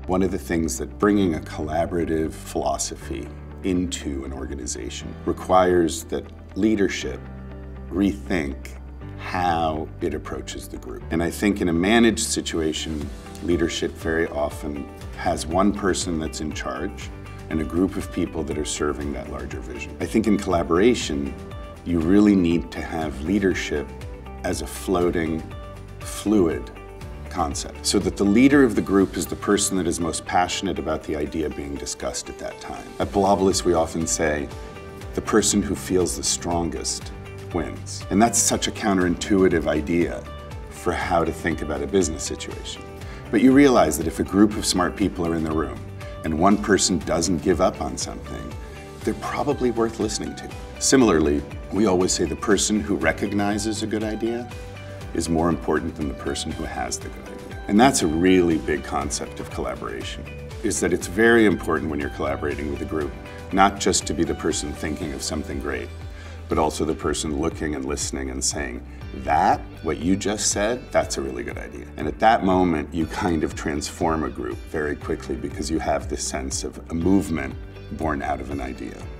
One of the things that bringing a collaborative philosophy into an organization requires that leadership rethink how it approaches the group. And I think in a managed situation, leadership very often has one person that's in charge and a group of people that are serving that larger vision. I think in collaboration, you really need to have leadership as a floating, fluid concept, so that the leader of the group is the person that is most passionate about the idea being discussed at that time. At Pilobolus, we often say, the person who feels the strongest wins. And that's such a counterintuitive idea for how to think about a business situation. But you realize that if a group of smart people are in the room and one person doesn't give up on something, they're probably worth listening to. Similarly, we always say the person who recognizes a good idea is more important than the person who has the good idea. And that's a really big concept of collaboration, is that it's very important when you're collaborating with a group, not just to be the person thinking of something great, but also the person looking and listening and saying, that, what you just said, that's a really good idea. And at that moment, you kind of transform a group very quickly because you have this sense of a movement born out of an idea.